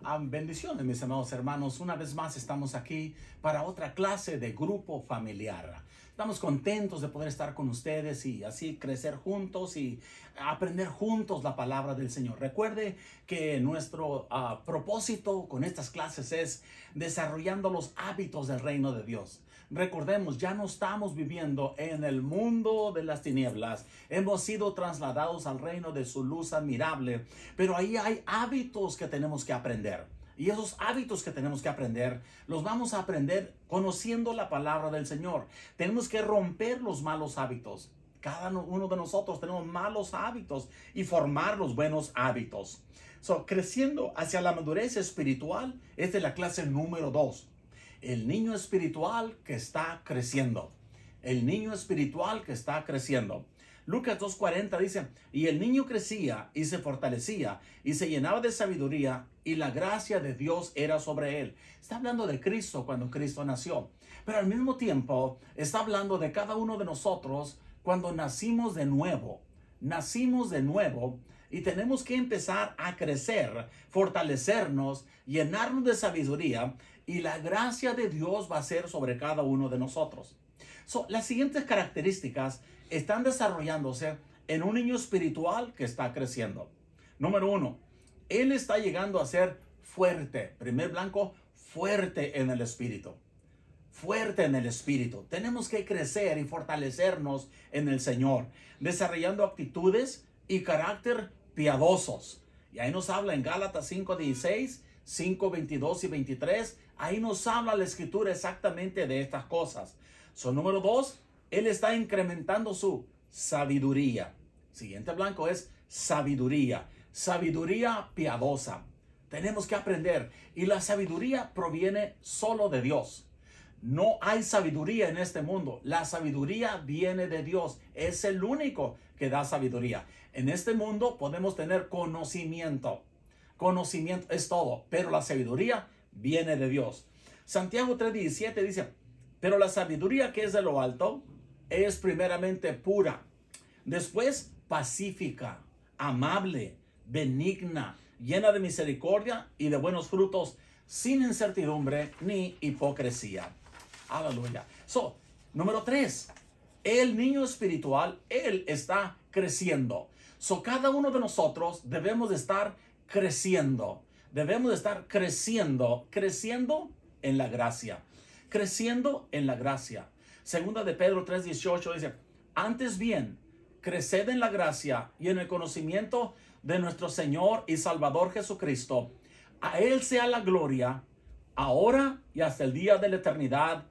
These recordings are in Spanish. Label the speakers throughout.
Speaker 1: Bendiciones, mis amados hermanos. Una vez más estamos aquí para otra clase de grupo familiar. Estamos contentos de poder estar con ustedes y así crecer juntos y aprender juntos la palabra del Señor. Recuerde que nuestro propósito con estas clases es desarrollando los hábitos del reino de Dios. Recordemos, ya no estamos viviendo en el mundo de las tinieblas. Hemos sido trasladados al reino de su luz admirable. Pero ahí hay hábitos que tenemos que aprender. Y esos hábitos que tenemos que aprender, los vamos a aprender conociendo la palabra del Señor. Tenemos que romper los malos hábitos. Cada uno de nosotros tenemos malos hábitos y formar los buenos hábitos. Creciendo hacia la madurez espiritual, esta es la clase número 2. El niño espiritual que está creciendo. El niño espiritual que está creciendo. Lucas 2:40 dice, y el niño crecía y se fortalecía y se llenaba de sabiduría y la gracia de Dios era sobre él. Está hablando de Cristo cuando Cristo nació. Pero al mismo tiempo está hablando de cada uno de nosotros cuando nacimos de nuevo. Nacimos de nuevo y tenemos que empezar a crecer, fortalecernos, llenarnos de sabiduría y la gracia de Dios va a ser sobre cada uno de nosotros. Las siguientes características están desarrollándose en un niño espiritual que está creciendo. Número 1, él está llegando a ser fuerte. Primer blanco, fuerte en el espíritu. Fuerte en el espíritu. Tenemos que crecer y fortalecernos en el Señor, desarrollando actitudes y carácter piadosos. Y ahí nos habla en Gálatas 5:16, 5:22 y 23. Ahí nos habla la escritura exactamente de estas cosas. Número 2, él está incrementando su sabiduría. Siguiente blanco es sabiduría. Sabiduría piadosa. Tenemos que aprender. Y la sabiduría proviene solo de Dios. No hay sabiduría en este mundo. La sabiduría viene de Dios. Es el único que da sabiduría. En este mundo podemos tener conocimiento. Conocimiento es todo. Pero la sabiduría viene de Dios. Santiago 3:17 dice, pero la sabiduría que es de lo alto es primeramente pura, después pacífica, amable, benigna, llena de misericordia y de buenos frutos, sin incertidumbre ni hipocresía. Aleluya. Número 3, el niño espiritual, él está creciendo. Cada uno de nosotros debemos de estar creciendo. Debemos de estar creciendo en la gracia. Creciendo en la gracia. Segunda de Pedro 3:18 dice, antes bien, creced en la gracia y en el conocimiento de nuestro Señor y Salvador Jesucristo. A Él sea la gloria, ahora y hasta el día de la eternidad.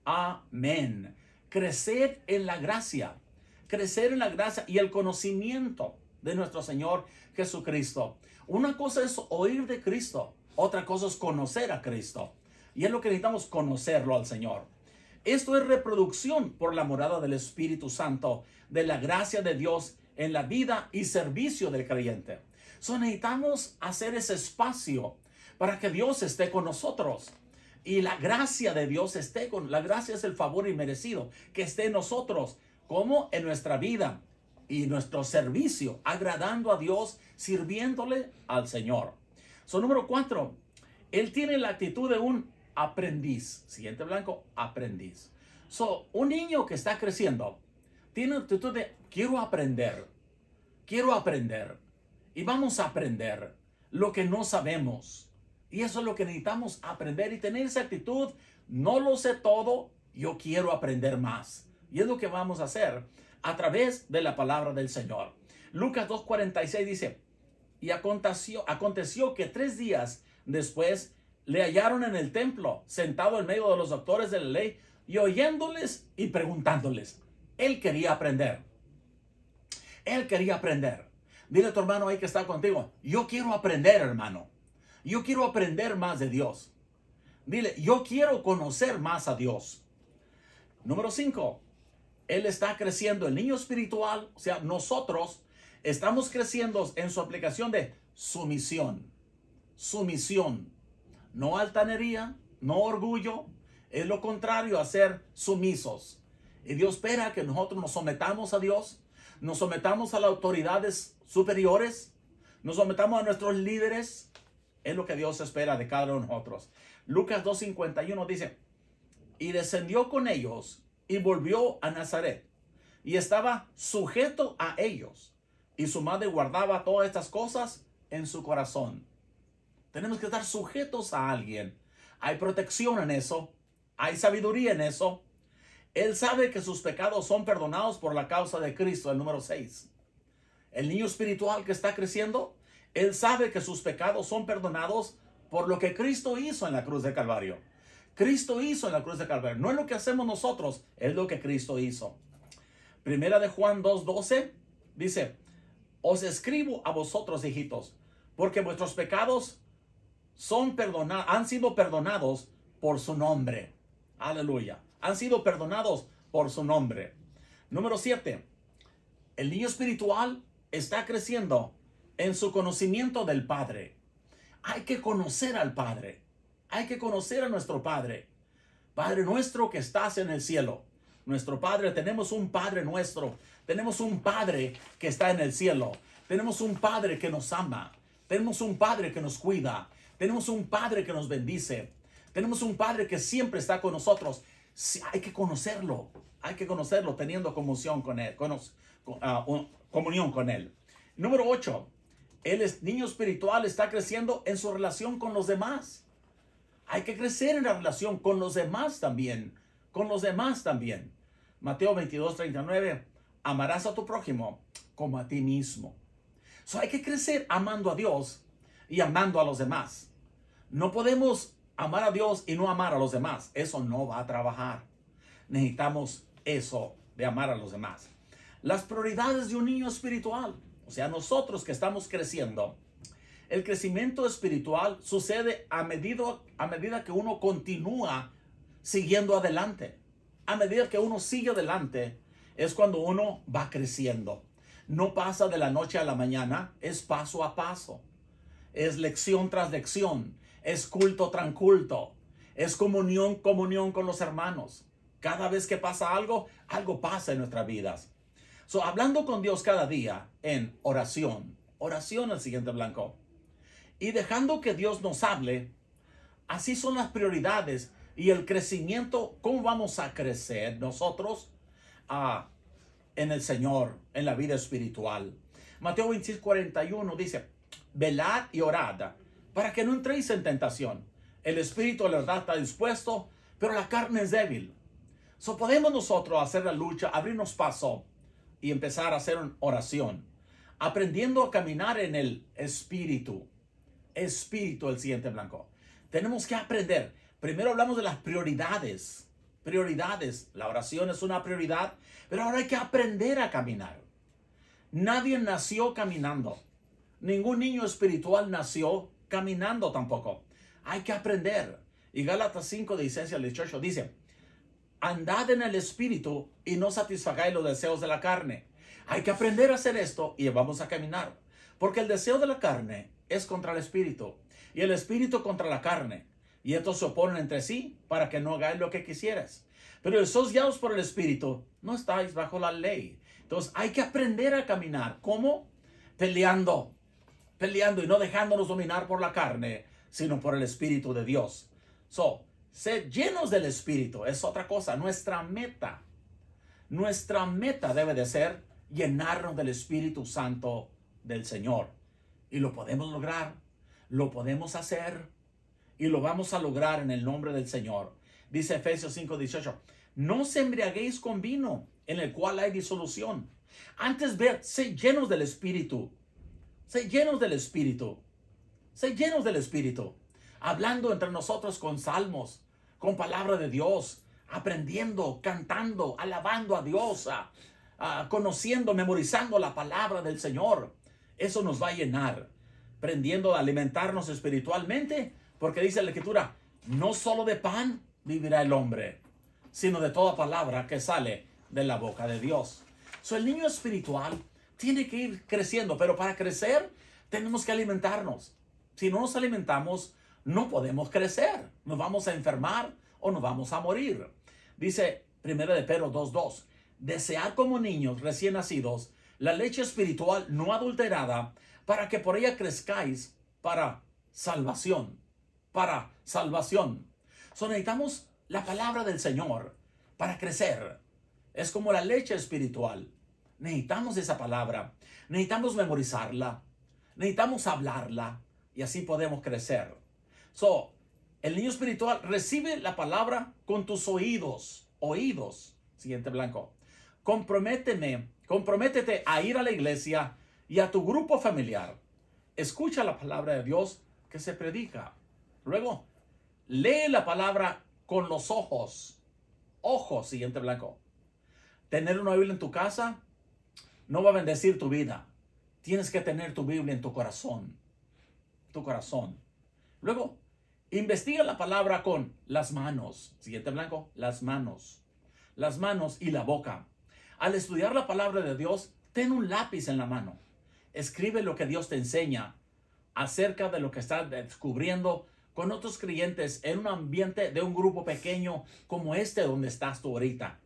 Speaker 1: Amén. Crecer en la gracia. Crecer en la gracia y el conocimiento de nuestro Señor Jesucristo. Una cosa es oír de Cristo, otra cosa es conocer a Cristo. Y es lo que necesitamos, conocerlo al Señor. Esto es reproducción por la morada del Espíritu Santo, de la gracia de Dios en la vida y servicio del creyente. Necesitamos hacer ese espacio para que Dios esté con nosotros. Y la gracia de Dios esté con... La gracia es el favor inmerecido que esté en nosotros, como en nuestra vida y nuestro servicio, agradando a Dios, sirviéndole al Señor. Número 4, él tiene la actitud de un aprendiz. Siguiente blanco, aprendiz. Un niño que está creciendo tiene una actitud de quiero aprender. Quiero aprender. Y vamos a aprender lo que no sabemos. Y eso es lo que necesitamos aprender y tener esa actitud. No lo sé todo, yo quiero aprender más. Y es lo que vamos a hacer a través de la palabra del Señor. Lucas 2:46 dice, y aconteció que 3 días después le hallaron en el templo, sentado en medio de los doctores de la ley, y oyéndoles y preguntándoles. Él quería aprender. Él quería aprender. Dile a tu hermano ahí que está contigo, yo quiero aprender, hermano. Yo quiero aprender más de Dios. Dile, yo quiero conocer más a Dios. Número 5, él está creciendo, el niño espiritual, o sea, nosotros estamos creciendo en su aplicación de sumisión. Sumisión. No altanería, no orgullo, es lo contrario a ser sumisos. Y Dios espera que nosotros nos sometamos a Dios, nos sometamos a las autoridades superiores, nos sometamos a nuestros líderes, Es lo que Dios espera de cada uno de nosotros. Lucas 2:51 dice, y descendió con ellos y volvió a Nazaret y estaba sujeto a ellos. Y su madre guardaba todas estas cosas en su corazón. Tenemos que estar sujetos a alguien. Hay protección en eso. Hay sabiduría en eso. Él sabe que sus pecados son perdonados por la causa de Cristo, el número 6. El niño espiritual que está creciendo, él sabe que sus pecados son perdonados por lo que Cristo hizo en la cruz de Calvario. Cristo hizo en la cruz de Calvario. No es lo que hacemos nosotros, es lo que Cristo hizo. Primera de Juan 2:12 dice, os escribo a vosotros, hijitos, porque vuestros pecados han sido perdonados por su nombre. Aleluya. Han sido perdonados por su nombre. Número 7. El niño espiritual está creciendo en su conocimiento del Padre. Hay que conocer al Padre. Hay que conocer a nuestro Padre. Padre nuestro que estás en el cielo. Nuestro Padre, tenemos un Padre nuestro. Tenemos un Padre que está en el cielo. Tenemos un Padre que nos ama. Tenemos un Padre que nos cuida. Tenemos un Padre que nos bendice. Tenemos un Padre que siempre está con nosotros. Sí, hay que conocerlo. Hay que conocerlo teniendo comunión con Él. Comunión con Él. Número 8. El niño espiritual está creciendo en su relación con los demás. Hay que crecer en la relación con los demás también. Con los demás también. Mateo 22:39. Amarás a tu prójimo como a ti mismo. Hay que crecer amando a Dios y amando a los demás. No podemos amar a Dios y no amar a los demás. Eso no va a trabajar. Necesitamos eso de amar a los demás. Las prioridades de un niño espiritual. O sea, nosotros que estamos creciendo. El crecimiento espiritual sucede a medida que uno continúa siguiendo adelante. A medida que uno sigue adelante es cuando uno va creciendo. No pasa de la noche a la mañana, es paso a paso. Es lección tras lección. Es culto tras culto. Es comunión con los hermanos. Cada vez que pasa algo, algo pasa en nuestras vidas. Hablando con Dios cada día en oración. Oración el siguiente blanco. Y dejando que Dios nos hable. Así son las prioridades y el crecimiento. ¿Cómo vamos a crecer nosotros en el Señor, en la vida espiritual? Mateo 26:41 dice, velad y orad para que no entréis en tentación. El espíritu, la verdad, está dispuesto, pero la carne es débil. Podemos nosotros hacer la lucha, abrirnos paso y empezar a hacer una oración, aprendiendo a caminar en el espíritu. Espíritu, el siguiente blanco. Tenemos que aprender. Primero hablamos de las prioridades. Prioridades. La oración es una prioridad, pero ahora hay que aprender a caminar. Nadie nació caminando. Ningún niño espiritual nació caminando tampoco. Hay que aprender. Y Gálatas 5:16 al 18 dice, andad en el espíritu y no satisfagáis los deseos de la carne. Hay que aprender a hacer esto y vamos a caminar. Porque el deseo de la carne es contra el espíritu y el espíritu contra la carne. Y estos se oponen entre sí para que no hagáis lo que quisieras. Pero si sois guiados por el espíritu, no estáis bajo la ley. Entonces hay que aprender a caminar. ¿Cómo? Peleando y no dejándonos dominar por la carne, sino por el espíritu de Dios. Ser llenos del espíritu es otra cosa. Nuestra meta debe de ser llenarnos del Espíritu Santo del Señor. Y lo podemos lograr, lo podemos hacer y lo vamos a lograr en el nombre del Señor. Dice Efesios 5:18, no os embriaguéis con vino en el cual hay disolución. Antes sed llenos del Espíritu. Sed llenos del Espíritu. Sed llenos del Espíritu. Hablando entre nosotros con salmos, con palabra de Dios, aprendiendo, cantando, alabando a Dios, conociendo, memorizando la palabra del Señor. Eso nos va a llenar, aprendiendo a alimentarnos espiritualmente, porque dice la Escritura, no solo de pan vivirá el hombre, sino de toda palabra que sale de la boca de Dios. El niño espiritual tiene que ir creciendo, pero para crecer tenemos que alimentarnos. Si no nos alimentamos, no podemos crecer. Nos vamos a enfermar o nos vamos a morir. Dice 1 de Pedro 2:2, desear como niños recién nacidos la leche espiritual no adulterada, para que por ella crezcáis para salvación. Para salvación. Necesitamos la palabra del Señor para crecer. Es como la leche espiritual. Necesitamos esa palabra. Necesitamos memorizarla. Necesitamos hablarla. Y así podemos crecer. El niño espiritual recibe la palabra con tus oídos. Oídos. Siguiente blanco. Comprométete a ir a la iglesia y a tu grupo familiar. Escucha la palabra de Dios que se predica. Luego, lee la palabra con los ojos. Ojos, siguiente blanco. Tener una Biblia en tu casa no va a bendecir tu vida. Tienes que tener tu Biblia en tu corazón. Tu corazón. Luego, investiga la palabra con las manos. Siguiente blanco, las manos. Las manos y la boca. Al estudiar la palabra de Dios, ten un lápiz en la mano. Escribe lo que Dios te enseña acerca de lo que estás descubriendo con otros creyentes en un ambiente de un grupo pequeño como este donde estás tú ahorita.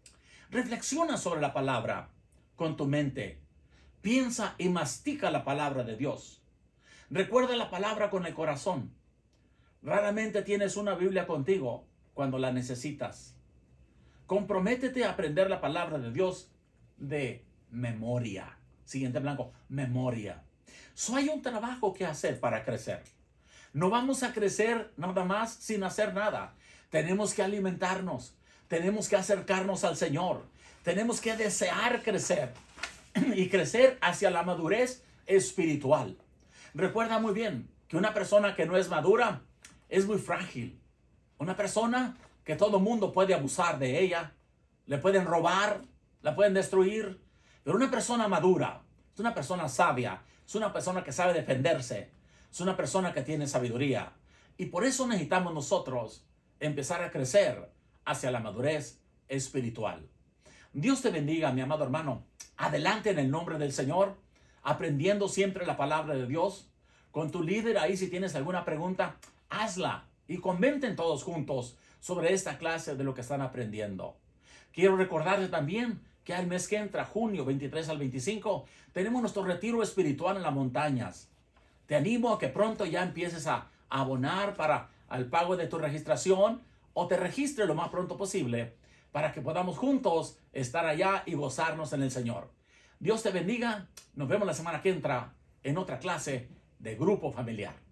Speaker 1: Reflexiona sobre la palabra con tu mente. Piensa y mastica la palabra de Dios. Recuerda la palabra con el corazón. Raramente tienes una Biblia contigo cuando la necesitas. Comprométete a aprender la palabra de Dios de memoria. Siguiente blanco, memoria. Hay un trabajo que hacer para crecer. No vamos a crecer nada más sin hacer nada. Tenemos que alimentarnos. Tenemos que acercarnos al Señor. Tenemos que desear crecer y crecer hacia la madurez espiritual. Recuerda muy bien que una persona que no es madura es muy frágil. Una persona que todo mundo puede abusar de ella, le pueden robar, la pueden destruir. Pero una persona madura es una persona sabia, es una persona que sabe defenderse, es una persona que tiene sabiduría. Y por eso necesitamos nosotros empezar a crecer hacia la madurez espiritual. Dios te bendiga, mi amado hermano. Adelante en el nombre del Señor, aprendiendo siempre la palabra de Dios. Con tu líder ahí, si tienes alguna pregunta, hazla y comenten todos juntos sobre esta clase de lo que están aprendiendo. Quiero recordarte también que al mes que entra, junio 23 al 25, tenemos nuestro retiro espiritual en las montañas. Te animo a que pronto ya empieces a abonar para el pago de tu registración o te registres lo más pronto posible para que podamos juntos estar allá y gozarnos en el Señor. Dios te bendiga. Nos vemos la semana que entra en otra clase de Grupo Familiar.